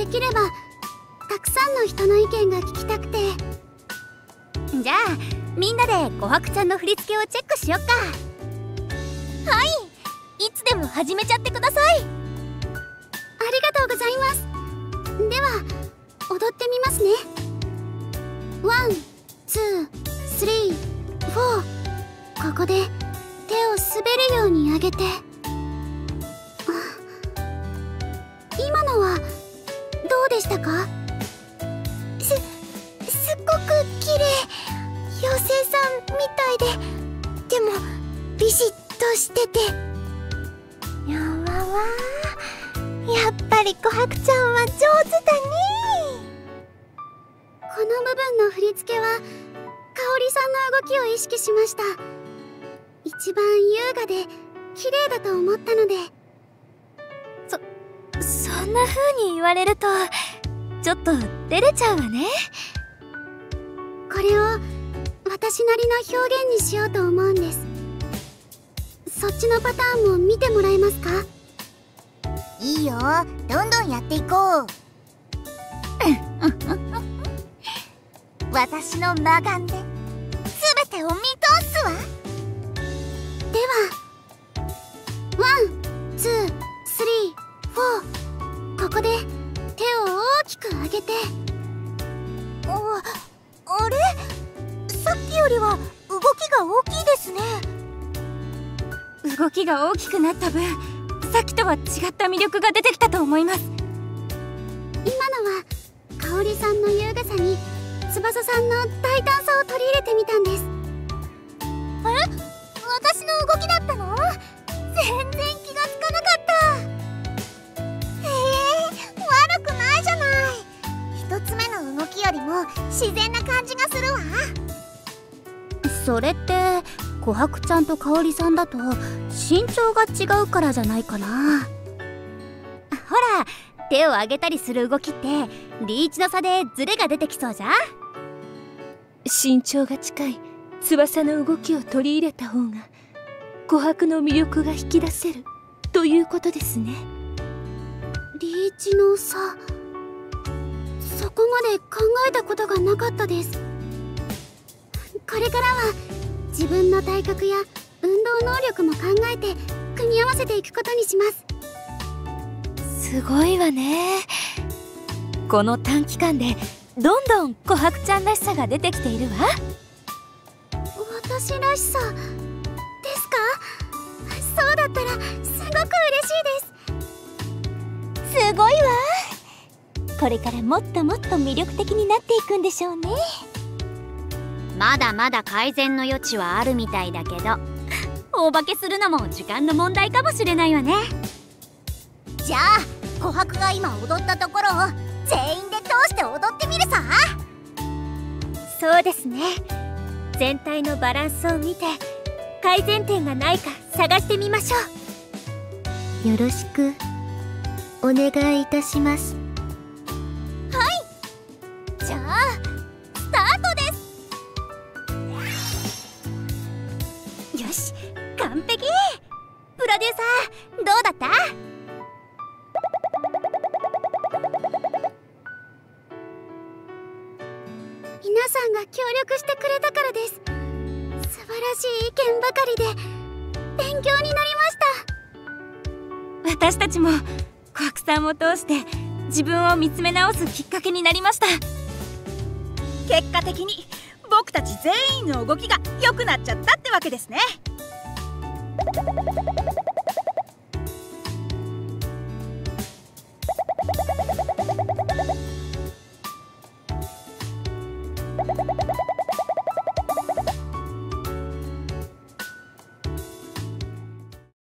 きればたくさんの人の意見が聞きたくて。 じゃあみんなで琥珀ちゃんの振り付けをチェックしよっか。はい、いつでも始めちゃってください。 ありがとうございます。では踊ってみますね。ワン、ツー、スリー、フォー。ここで手を滑るように上げて。今のはどうでしたか？すっごく綺麗。妖精さんみたいで、でもビシッとしてて。 やわわ、やっぱり琥珀ちゃんは上手だね。 この部分の振り付けは香織さんの動きを意識しました。一番優雅で綺麗だと思ったので。 そんな風に言われるとちょっと照れちゃうわね。 これを私なりの表現にしようと思うんです。そっちのパターンも見てもらえますか？ いいよ、どんどんやっていこう。私の魔眼で全てを見通すわ。 ではワン、ツー、スリー、フォー。ここで手を大きく上げて。 あれ、さっきよりは動きが大きいですね。 動きが大きくなった分、さっきとは違った魅力が出てきたと思います。 今のは香織さんの優雅さに翼さんの大胆さを取り入れてみたんです。 私の動きだったの？全然気がつかなかった。悪くないじゃない。一つ目の動きよりも自然な感じがするわ。 それって琥珀ちゃんと香織さんだと身長が違うからじゃないかな。ほら、手を上げたりする動きってリーチの差でズレが出てきそうじゃん。 身長が近い翼の動きを取り入れた方が琥珀の魅力が引き出せるということですね。 リーチの差、そこまで考えたことがなかったです。これからは自分の体格や運動能力も考えて組み合わせていくことにします。 すごいわね。この短期間でどんどん琥珀ちゃんらしさが出てきているわ。 私らしさですか？そうだったらすごく嬉しいです。 すごいわ。これからもっともっと魅力的になっていくんでしょうね。 まだまだ改善の余地はあるみたいだけど、大化けするのも時間の問題かもしれないわね。 じゃあ琥珀が今踊ったところを全員で通して踊ってみるさ。 そうですね。全体のバランスを見て改善点がないか探してみましょう。 よろしくお願いいたします。はい、じゃあスタートです。 よし、完璧。プロデューサー、どうだった？ 皆さんが協力してくれたからです。素晴らしい意見ばかりで勉強になりました。 私たちも琥珀さんを通して自分を見つめ直すきっかけになりました。 結果的に僕たち全員の動きが良くなっちゃったってわけですね。